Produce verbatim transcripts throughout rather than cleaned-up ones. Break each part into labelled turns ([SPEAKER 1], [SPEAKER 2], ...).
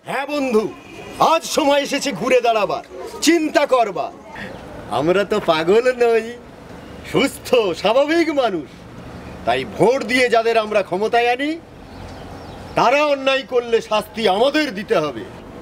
[SPEAKER 1] হ্যাঁ বন্ধু, আজ সময় এসেছে ঘুরে দাঁড়াবার, চিন্তা করবার। আমরা তো পাগল নই, সুস্থ স্বাভাবিক মানুষ। তাই ভোট দিয়ে যাদের আমরা ক্ষমতায় আনি, তারা অন্যায় করলে শাস্তি আমাদের দিতে হবে।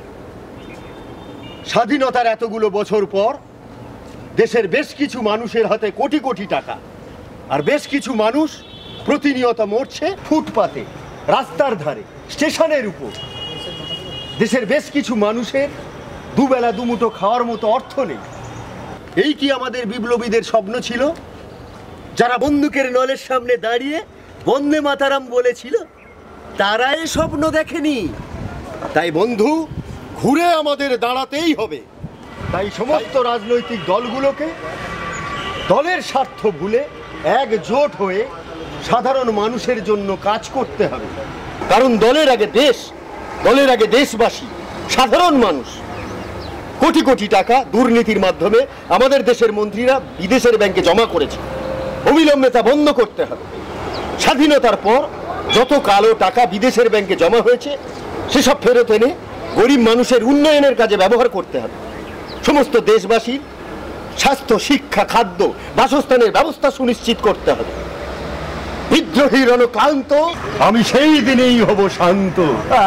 [SPEAKER 1] স্বাধীনতার এতগুলো বছর পর দেশের বেশ কিছু মানুষের হাতে কোটি কোটি টাকা, আর বেশ কিছু মানুষ প্রতিনিয়ত মরছে ফুটপাতে, রাস্তার ধারে, স্টেশনের উপর। দেশের বেশ কিছু মানুষের দুবেলা দুমুঠো খাওয়ার মতো অর্থ নেই। এই কি আমাদের বিপ্লবীদের স্বপ্ন ছিল, যারা বন্দুকের নলের সামনে দাঁড়িয়ে বন্দে মাতারাম বলেছিল? তারা এই স্বপ্ন দেখেনি। তাই বন্ধু, ঘুরে আমাদের দাঁড়াতেই হবে। তাই সমস্ত রাজনৈতিক দলগুলোকে দলের স্বার্থ ভুলে একজোট হয়ে সাধারণ মানুষের জন্য কাজ করতে হবে। কারণ দলের আগে দেশ, দলের আগে দেশবাসী, সাধারণ মানুষ। কোটি কোটি টাকা দুর্নীতির মাধ্যমে আমাদের দেশের মন্ত্রীরা বিদেশের ব্যাংকে জমা করেছে। অবিলম্বে তা বন্ধ করতে হবে। স্বাধীনতার পর যত কালো টাকা বিদেশের ব্যাংকে জমা হয়েছে, সেসব ফেরত এনে গরিব মানুষের উন্নয়নের কাজে ব্যবহার করতে হবে। সমস্ত দেশবাসীর স্বাস্থ্য, শিক্ষা, খাদ্য, বাসস্থানের ব্যবস্থা সুনিশ্চিত করতে হবে। বিদ্রোহী রণক্লান্ত, আমি সেই দিনেই হব শান্ত।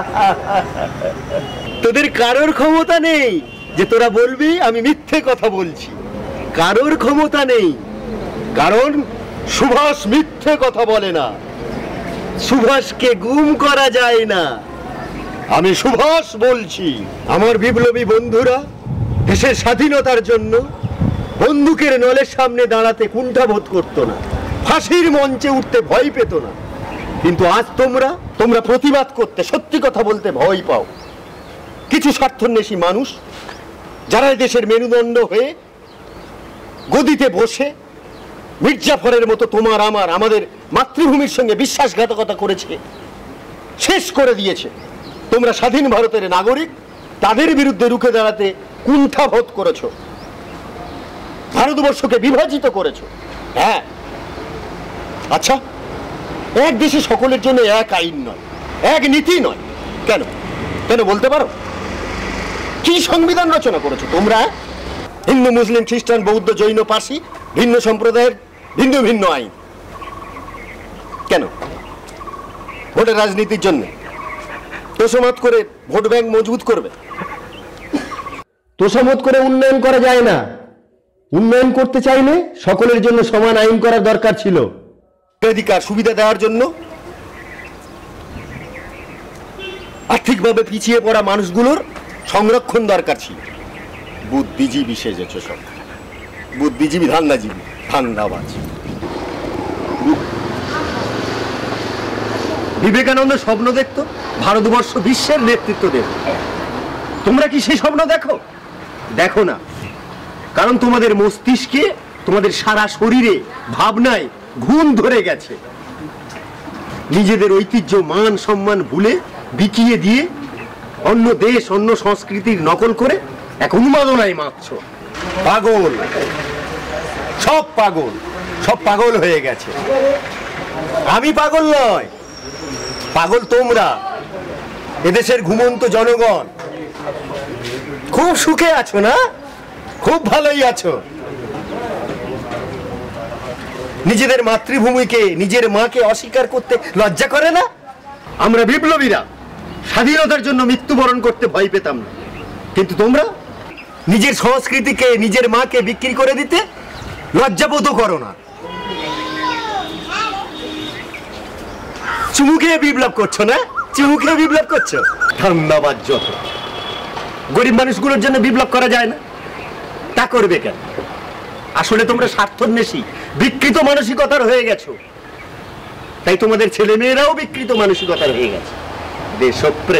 [SPEAKER 1] তোদের কারোর ক্ষমতা নেই যে তোরা বলবি আমি মিথ্যে কথা বলছি। কারোর ক্ষমতা নেই, কারণ সুভাষ মিথ্যে কথা বলে না। সুভাষকে গুম করা যায় না। আমি সুভাষ বলছি। আমার বিপ্লবী বন্ধুরা দেশের স্বাধীনতার জন্য বন্দুকের নলের সামনে দাঁড়াতে কুণ্ঠাবোধ করতো না, ফাঁসির মঞ্চে উঠতে ভয় পেত না। কিন্তু আজ তোমরা তোমরা প্রতিবাদ করতে, সত্যি কথা বলতে ভয় পাও। কিছু স্বার্থন্বেষী মানুষ, যারা দেশের মেরুদণ্ড হয়ে গদিতে বসে মির্জাফরের মতো তোমার আমার আমাদের মাতৃভূমির সঙ্গে বিশ্বাসঘাতকতা করেছে, শেষ করে দিয়েছে। তোমরা স্বাধীন ভারতের নাগরিক, তাদের বিরুদ্ধে রুখে দাঁড়াতে কুণ্ঠাবোধ করেছ, ভারতবর্ষকে বিভাজিত করেছ। হ্যাঁ, আচ্ছা, এক দেশে সকলের জন্য এক আইন নয়, এক নীতি নয়। কেন কেন বলতে পারো? কি সংবিধান রচনা করেছো তোমরা? হিন্দু, মুসলিম, খ্রিস্টান, বৌদ্ধ, জৈন, পার্সি, ভিন্ন সম্প্রদায়ের ভিন্ন ভিন্ন আইন। কেন? ভোটের রাজনীতির জন্য তোষামত করে ভোট ব্যাংক মজবুত করবে।
[SPEAKER 2] তোষামত করে উন্নয়ন করা যায় না। উন্নয়ন করতে চাইলে সকলের জন্য সমান আইন করার দরকার ছিল।
[SPEAKER 1] অধিকার সুবিধা দেওয়ার জন্য আর্থিকভাবে পিছিয়ে পড়া মানুষগুলোর সংরক্ষণ দরকার ছিল। বুদ্ধিজীবী সেজেছে সব, বুদ্ধিজীবী, ধান্দাজীবী, ধান্দাবাজ। বিবেকানন্দ স্বপ্ন দেখতো ভারতবর্ষ বিশ্বের নেতৃত্ব দেবে। তোমরা কি সেই স্বপ্ন দেখো? দেখো না, কারণ তোমাদের মস্তিষ্কে, তোমাদের সারা শরীরে, ভাবনায় ঘুম ধরে গেছে। নিজেদের ঐতিহ্য, মান, সম্মান ভুলে বিকিয়ে দিয়ে অন্য দেশ, অন্য সংস্কৃতির নকল করে এক উন্মাদনায় মাতছ। পাগল, সব পাগল, সব পাগল হয়ে গেছে। আমি পাগল নয়, পাগল তোমরা, এদেশের ঘুমন্ত জনগণ। খুব সুখে আছো না? খুব ভালোই আছো। নিজেদের মাতৃভূমিকে, নিজের মাকে অস্বীকার করতে লজ্জা করে না? আমরা বিপ্লবীরা স্বাধীনতার জন্য মৃত্যুবরণ করতে ভয় পেতাম না, কিন্তু তোমরা নিজের সংস্কৃতিকে, নিজের মাকে বিক্রি করে দিতে লজ্জাবোধ করো না। চুমু খেয়ে বিপ্লব করছো না? চুমু খেয়ে বিপ্লব করছো? ধন্যবাদ। যত গরিব মানুষগুলোর জন্য বিপ্লব করা যায় না, তা করবে কেন? আসলে তোমরা স্বার্থন্বেষী, বিকৃত মানসিকতার হয়ে গেছো। তাই তোমাদের ছেলে মেয়েরাও বিকৃত মানসিকতার হয়ে গেছে। দেশপ্রেম,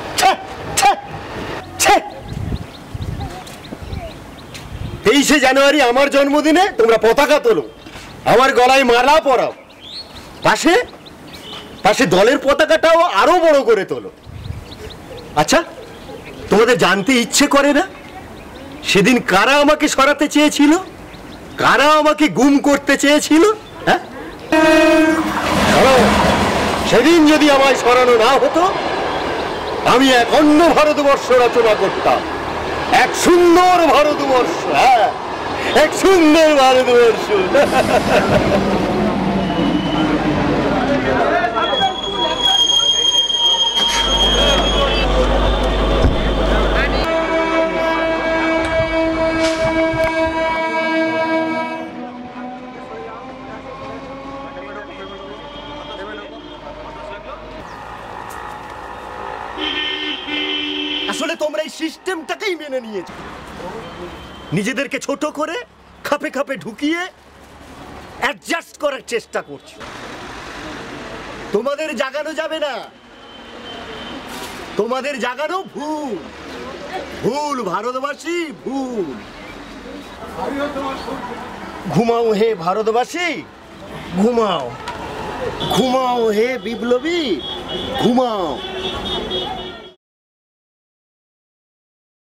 [SPEAKER 1] তেইশে জানুয়ারি আমার জন্মদিনে তোমরা পতাকা তোলো, আমার গলায় মালা পরাও, পাশে পাশে দলের পতাকাটাও আরো বড় করে তোলো। আচ্ছা, তোমাদের জানতে ইচ্ছে করে না সেদিন কারা আমাকে সরাতে চেয়েছিল, কারা আমাকে গুম করতে চেয়েছিল? হ্যাঁ, সেদিন যদি আমায় সরানো না হতো, আমি এক অন্য ভারতবর্ষ রচনা করতাম, এক সুন্দর ভারতবর্ষ। হ্যাঁ, এক সুন্দর ভারতবর্ষ। আসলে তোমরা এই সিস্টেমটাকেই মেনে নিয়েছো, নিজেদেরকে ছোট করে খাপে খাপে ঢুকিয়ে অ্যাডজাস্ট করার চেষ্টা করছো। তোমাদের জাগানো যাবে না, তোমাদের জাগানো ভুল, ভুল ভারতবাসী, ভুল। ঘুমাও হে ভারতবাসী, ঘুমাও, ঘুমাও হে বিপ্লবী, ঘুমাও।